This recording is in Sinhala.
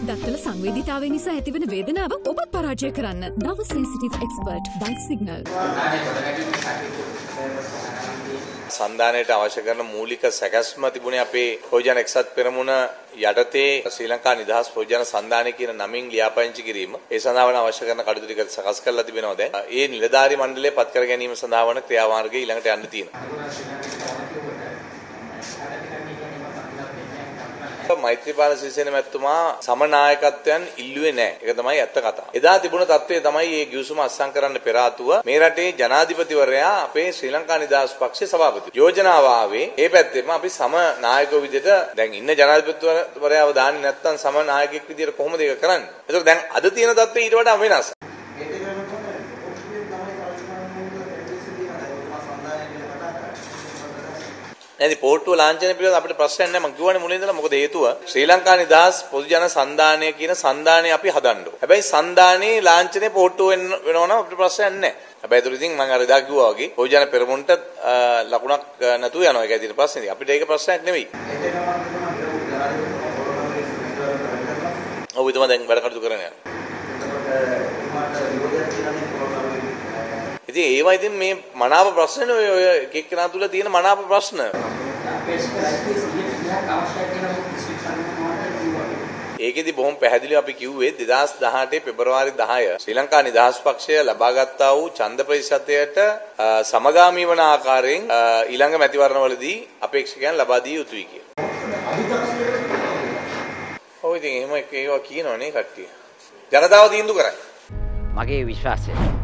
දත්වල සංවේදීතාවය නිසා ඇතිවන වේදනාව ඔබත් පරාජය කරන්න. නව සෙන්සිටිව් එක්ස්පර්ට් බයිට් සිග්නල්. සන්ධානයට අවශ්‍ය කරන මූලික සැකැස්ම තිබුණේ අපේ ප්‍රයෝජන එක්සත් පෙරමුණ යටතේ ශ්‍රී ලංකා නිදහස් ප්‍රයෝජන සන්ධානය කියන නමින් ලියාපදිංචි කිරීම. ඒ සඳහා වන අවශ්‍ය කරන කටයුතු ටික සකස් කරලා තිබෙනවා දැන්. ඒ නිලධාරී මණ්ඩලය පත් කර ගැනීම සඳහා වන ක්‍රියාමාර්ගය ඊළඟට යන්න තියෙනවා. මෛත්‍රීපාල සිරිසේන මැතිතුමා සමනායකත්වයන් ඉල්ලුවේ නැහැ. ඒක තමයි ඇත්ත කතාව. එදා තිබුණ තත්ත්වය තමයි මේ ගිවිසුම අත්සන් කරන්න පෙර ආතුව මේ රටේ ජනාධිපතිවරයා අපේ ශ්‍රී ලංකා නිදහස් පක්ෂයේ සභාපති. යෝජනාව ආවේ ඒ පැත්තෙම අපි සමනායකව විදිහට දැන් ඉන්න ජනාධිපතිවරයාව දාන්නේ නැත්නම් සමනායකෙක් විදිහට කොහොමද ඒක කරන්නේ? ඒතකොට දැන් අද තියෙන තත්ත්වය ඊට වඩා වෙනස්. නැති පොට්ටුව ලාංඡනය පිළිබඳ අපිට ප්‍රශ්නයක් නැහැ. මම කියවනේ මුලින් ඉඳලා මොකද හේතුව ශ්‍රී ලංකා නිදහස් පොදු ජන සන්ධානය කියන සන්ධානය අපි හදන්න ඕනේ. හැබැයි සන්ධානයේ ලාංඡනයේ පොට්ටුව වෙනවනම් අපිට ප්‍රශ්නයක් නැහැ. හැබැයි ඒක ඉතින් මම අර එදා කිව්වා වගේ පොදු ජන පෙරමුණට ලකුණක් නැතුව යනවා. ඒකයි තියෙන ප්‍රශ්නේ. අපිට ඒක ප්‍රශ්නයක් නෙවෙයි. ඔව් ඊටම දැන් වැඩ කටයුතු කරගෙන යනවා. ඉතින් ඒවා ඉතින් මේ මනාප ප්‍රශ්න ඔය එක එක්කෙනා තුල තියෙන මනාප ප්‍රශ්න. ඒකෙදි බොහොම පැහැදිලිව අපි කිව්වේ 2018 පෙබරවාරි 10 ශ්‍රී ලංකා නිදහස් පක්ෂය ලබාගත්තා වූ ඡන්ද ප්‍රතිශතයට සමගාමී වන ආකාරයෙන් ඊළඟ මැතිවරණවලදී අපේක්ෂකයන් ලබා දිය යුතුයි කියලා. ඔව් ඉතින් එහෙම ඒවා කියනවනේ කට්ටිය. ජනතාව තීන්දුව කරයි. මගේ විශ්වාසය